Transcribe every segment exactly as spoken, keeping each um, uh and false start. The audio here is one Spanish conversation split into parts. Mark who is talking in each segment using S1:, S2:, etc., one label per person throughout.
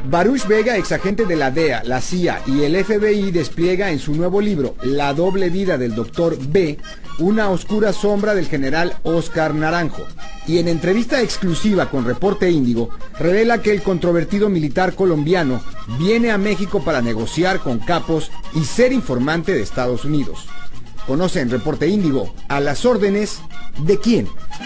S1: Baruch Vega, exagente de la D E A, la C I A y el F B I, despliega en su nuevo libro La doble vida del doctor B una oscura sombra del general Óscar Naranjo. Y en entrevista exclusiva con Reporte Índigo, revela que el controvertido militar colombiano viene a México para negociar con capos y ser informante de Estados Unidos. Conoce en Reporte Índigo a las órdenes de quién.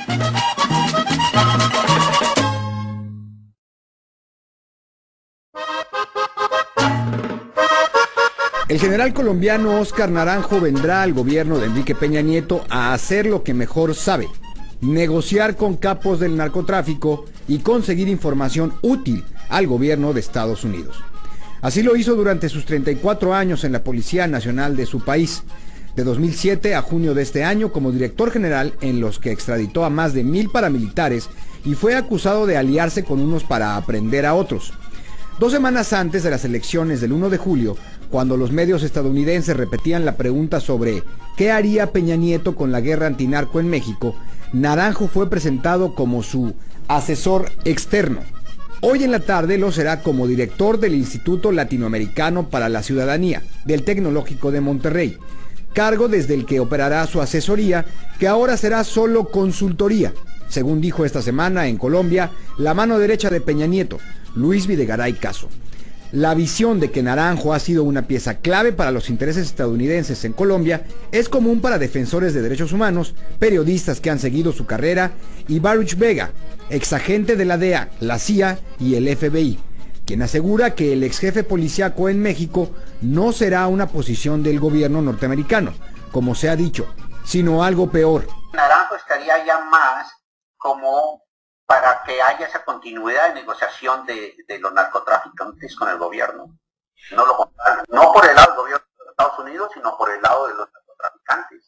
S1: El general colombiano Óscar Naranjo vendrá al gobierno de Enrique Peña Nieto a hacer lo que mejor sabe: negociar con capos del narcotráfico y conseguir información útil al gobierno de Estados Unidos. Así lo hizo durante sus treinta y cuatro años en la Policía Nacional de su país, de dos mil siete a junio de este año como director general, en los que extraditó a más de mil paramilitares y fue acusado de aliarse con unos para aprender a otros. Dos semanas antes de las elecciones del uno de julio, cuando los medios estadounidenses repetían la pregunta sobre ¿qué haría Peña Nieto con la guerra antinarco en México?, Naranjo fue presentado como su asesor externo. Hoy en la tarde lo será como director del Instituto Latinoamericano para la Ciudadanía, del Tecnológico de Monterrey, cargo desde el que operará su asesoría, que ahora será solo consultoría, según dijo esta semana en Colombia la mano derecha de Peña Nieto, Luis Videgaray Caso. La visión de que Naranjo ha sido una pieza clave para los intereses estadounidenses en Colombia es común para defensores de derechos humanos, periodistas que han seguido su carrera, y Baruch Vega, exagente de la D E A, la C I A y el F B I, quien asegura que el exjefe policíaco en México no será una posición del gobierno norteamericano, como se ha dicho, sino algo peor.
S2: Naranjo estaría ya más como para que haya esa continuidad de negociación de, de los narcotraficantes con el gobierno. No, lo, no por el lado del gobierno de Estados Unidos, sino por el lado de los narcotraficantes.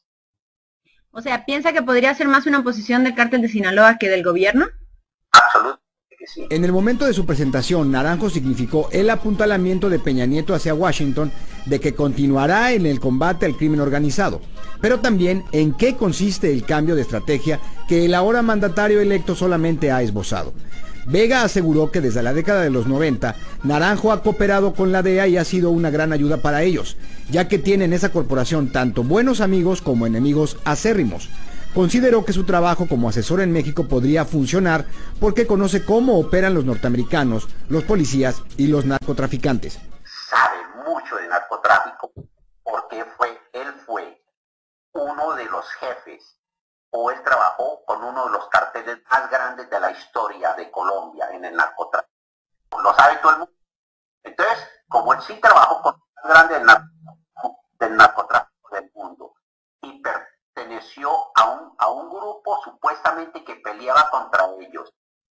S3: O sea, ¿piensa que podría ser más una posición del cártel de Sinaloa que del gobierno?
S2: Absolutamente que sí.
S1: En el momento de su presentación, Naranjo significó el apuntalamiento de Peña Nieto hacia Washington de que continuará en el combate al crimen organizado, pero también en qué consiste el cambio de estrategia que el ahora mandatario electo solamente ha esbozado. Vega aseguró que desde la década de los noventa, Naranjo ha cooperado con la D E A y ha sido una gran ayuda para ellos, ya que tiene en esa corporación tanto buenos amigos como enemigos acérrimos. Consideró que su trabajo como asesor en México podría funcionar porque conoce cómo operan los norteamericanos, los policías y los narcotraficantes.
S2: Sabe mucho de narcotráfico porque fue, él fue uno de los jefes, o él trabajó con uno de los carteles más grandes de la historia de Colombia en el narcotráfico. Lo sabe todo el mundo. Entonces, como él sí trabajó con el más grande del, nar del narcotráfico del mundo y perteneció a un, a un grupo supuestamente que peleaba contra ellos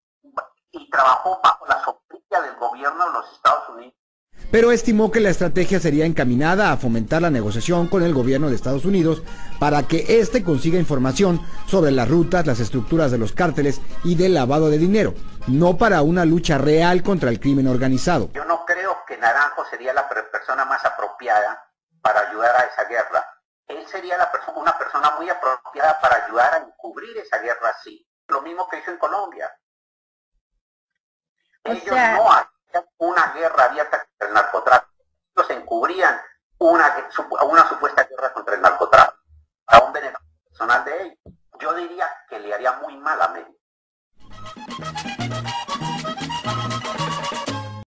S2: y trabajó bajo la sombrilla del gobierno de los Estados Unidos,
S1: pero estimó que la estrategia sería encaminada a fomentar la negociación con el gobierno de Estados Unidos para que éste consiga información sobre las rutas, las estructuras de los cárteles y del lavado de dinero, no para una lucha real contra el crimen organizado.
S2: Yo no creo que Naranjo sería la persona más apropiada para ayudar a esa guerra. Él sería la perso una persona muy apropiada para ayudar a encubrir esa guerra así. Lo mismo que hizo en Colombia. Ellos o sea... no hacían una guerra abierta contra el narcotráfico. Ellos encubrían una, una supuesta guerra contra el narcotráfico a un beneficio personal de ellos. Yo diría que le haría muy mal a México.